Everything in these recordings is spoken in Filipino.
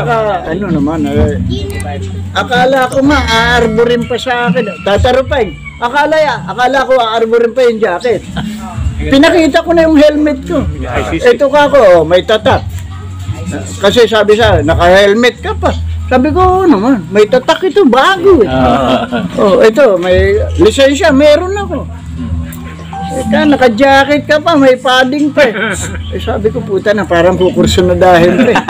Saka, ano naman, akala ko aarborin pa sa akin. Tatarupay. Akala ko aarborin pa yung jacket. Pinakita ko na yung helmet ko. Ito ka ko, may tatak. Kasi sabi sa, naka-helmet ka pa. Sabi ko, naman, may tatak ito, bago eh. Oh, ito, may lisensya, meron ako. Naka-jacket ka pa, may padding pa eh. Sabi ko, puta na, parang kukurso na dahil pa eh.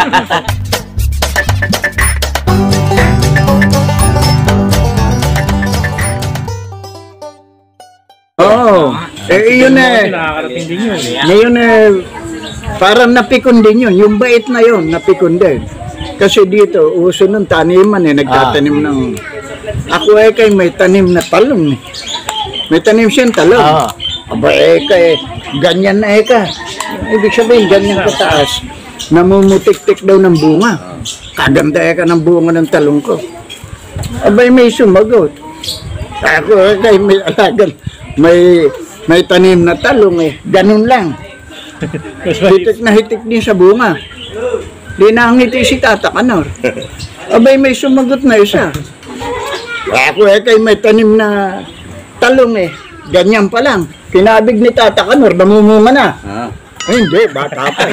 Oo. Yun eh. Ngayon parang napikon din yun. Yung bait na yun, napikon din. Kasi dito, uso ng taniman eh. Nagtatanim ng... Ako kay may tanim na talong eh. May tanim siyang talong. Aba ganyan na Ibig sabihin, ganyan kataas. Namumutik-tik daw ng bunga. Kaganda ng bunga ng talong ko. Abay may sumagot. Ako kay may alagan. May tanim na talong eh. Ganun lang. Hitik na hitik din sa bunga. Di nangiti si Tata Kanor. Abay may sumagot na isa. Ako kay may tanim na talong eh. Ganyan pa lang. Kinabig ni Tata Kanor, namumunga na. Ay, hindi, bata pa.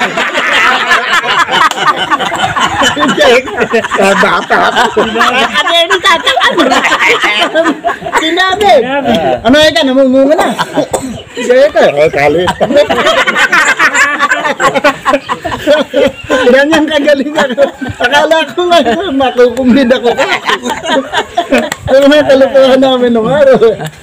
Hindi, bata pa. Ano ni Tata Kanor? Kinabig. Ano ka, namumunga na. Hindi ka, kalit. Ganyan kagaling ako. Akala ko nga, makukumid ako. Pero may kalukuhan namin nung araw.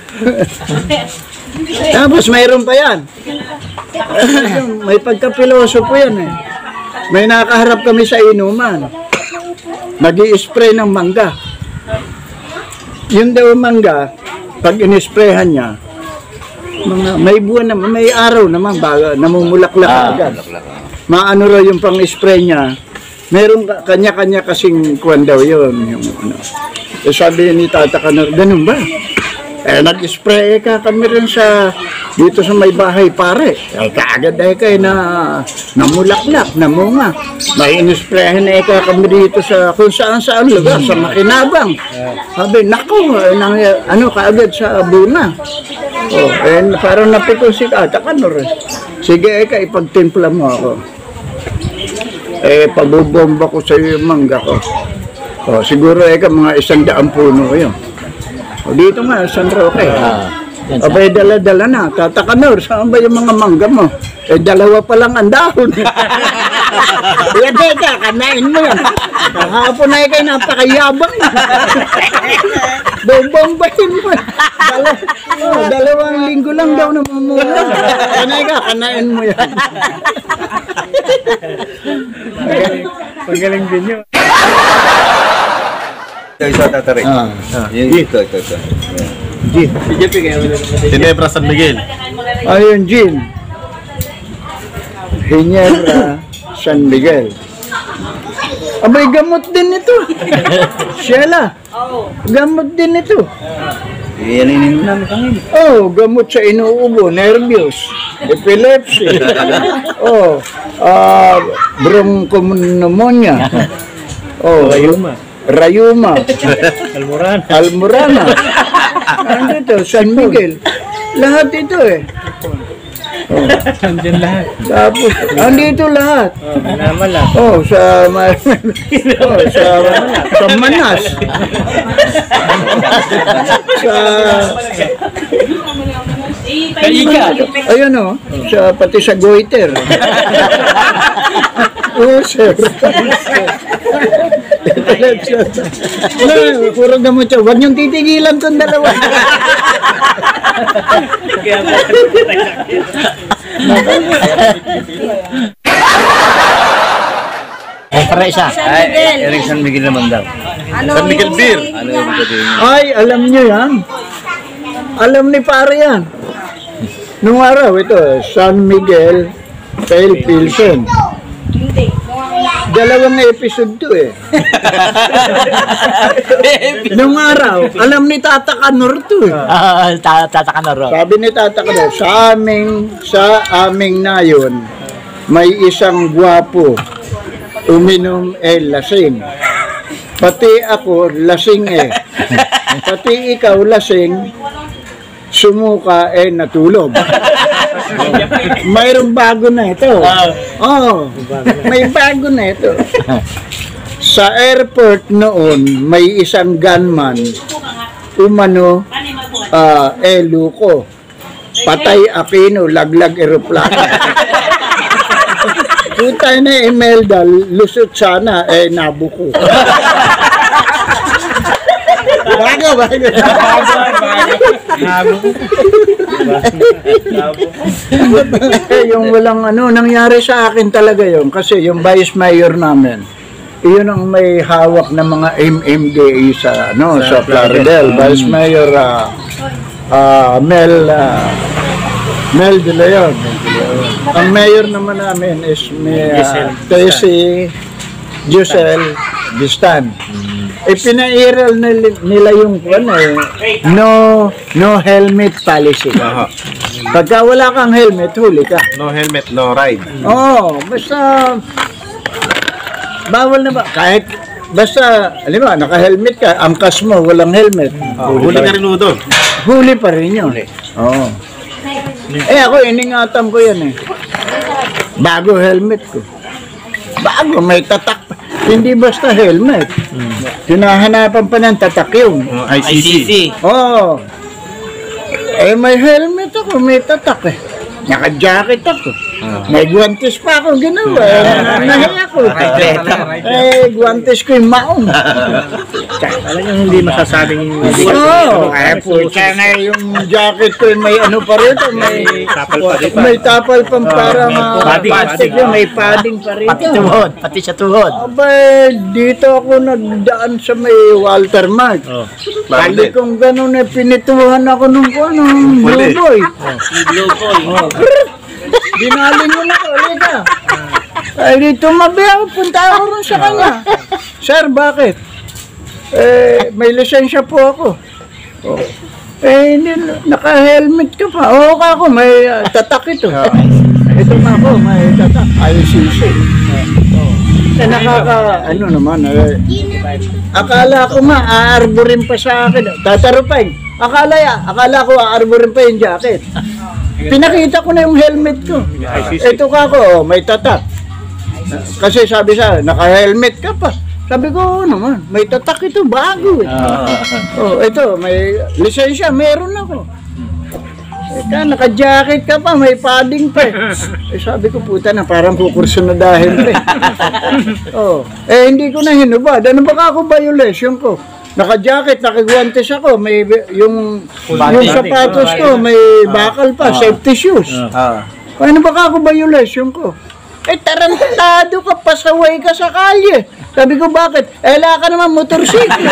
Tapos mayroon pa yan. May pagkapilosopo yan eh. May nakaharap kami sa inuman. Nag-i-spray ng mangga. Yun daw mangga, pag in-sprayhan niya, may buwan naman, may araw naman, baga, namumulaklak agad. Maano raw yung pang-spray niya. Meron kanya-kanya kasing kuwan daw yun. Yung, ano. Sabi ni Tata Kanor, ganun ba? Nag-spray ka kami rin dito sa may bahay pare. Kaagad kayo na namulaklak, namunga. May in-sprayan kami dito sa kung saan lugar, sa Makinabang. Sabi, naku, kaagad sa bunga. Parang napiko si Tata Kanor. Sige, ipagtimpla mo ako. Pabubomba ko sa iyo yung mangga ko. Siguro mga 100 puno yun. Dito nga, San Roque. Abay, dala-dala na. Tata Kanor, saan ba yung mga mangga mo? Dalawa pa lang ang dahon. Teka, kanain mo yan. Kahapon na kayo, napakayabang. Bombahin mo. Dalawang linggo lang daw na mamula. Kanain mo yan. Pagaling din yun. Isa tatarik. Ito. Gin. Ginebra San Miguel. Ayun, gin. Ginebra San Miguel. Abay, gamot din ito. Sheila, gamot din ito. Iyanin namin kami. Gamot sa inuubo, nervyos, epilepsy, bronchopneumonia, Rayuma, Almorana. Andito, San Miguel. Lahat ito eh. Andyan lahat. Tapos, andito lahat. Sa Manas. Ayun pati sa goiter. Sir. Puro gamot siya. Huwag niyong titigilan itong dalawa. Para isa. Eric San Miguel naman daw. San Miguel Beer. Ano yung sabihin niyo? Ay, alam niyo yan. Alam ni pare yan. Nung araw, ito, San Miguel Pale Pilsen. Dalawang episode to eh. Nung araw, alam ni Tata Kanor to eh. Tata Kanor. Sabi ni Tata Kanor, sa aming nayon, may isang gwapo uminom lasing. Pati ako lasing Pati ikaw lasing, sumuka natulog. Mayroong bago na ito. May bago na ito. Sa airport noon, may isang gunman, umano, luko. Patay Aquino, laglag eroplano. Putay na Imelda, lusot sana, nabuko. Bago. Yung walang nangyari sa akin talaga yun. Kasi yung vice mayor namin, iyon ang may hawak ng mga MMDA sa Plaridel. Vice Mayor Mel De Leon. Ang mayor naman namin is Tessie Giselle Bistan. Pinairal nila yung no helmet policy. Pagka wala kang helmet, huli ka. No helmet, no ride. Basta bawal na ba? Kahit basta, alam mo, naka-helmet ka, angkas mo, walang helmet. Huli ka rin doon. Huli pa rin yun. Ako, iningatan ko yan bago helmet ko. Bago, may tatak. Hindi basta helmet. Hinahanapan pa ng tatak yun. ICC. May helmet ako, may tatak Naka-jacket ako. May guantes pa ako ginawa. Nahiya ako. Guantes ko yung maong. Talagang hindi masasabing hindi. Pucha na yung jacket ko may pa rito. May tapal pang parang plastic yun. May padding pa rito. Pati sa tuhod. Dito ako nagdaan sa may Walter Mart. Pali kong gano'n pinituhan ako nung Blue Boy. Dinaling mo na ko, Lika. Dito mabiyaw, punta ako rin sa kanya. Sir, bakit? May lisensya po ako. Hindi, naka-helmet ka pa. Ako, may tatak ito. Ito nga ako, may tatak. ICC. Akala ko aarborin pa sa akin. Tatarupay. Akala ko aarborin pa yung jacket. Pinakita ko na yung helmet ko. Ito ka ako, may tatak. Kasi sabi siya, naka-helmet ka pa. Sabi ko, naman, may tatak ito, bago ito, may lisensya, meron ako. Naka-jacket ka pa, may padding pa sabi ko, puta na, parang kukursunadahin pa hindi ko na hinubad. Ano ba ako violation ko? Naka-jacket, naka-guantes ako, may yung sapatos ko, may bakal pa, safety shoes. Ano ba ako violation ko? Tarantado ka, pasaway ka sa kalye. Sabi ko, bakit? Wala ka naman motorsiklo.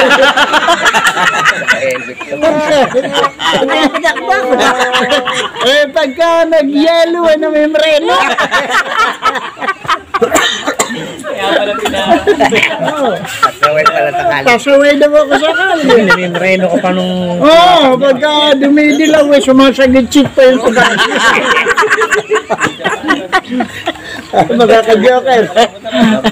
Pagka nag-yellow, may mreno. Pasaway daw ako sa kalye. Namimreno ko pa nung... Pagka dumidilaw, sumasagit-chip pa yung pagkakas. Magkaka-joker.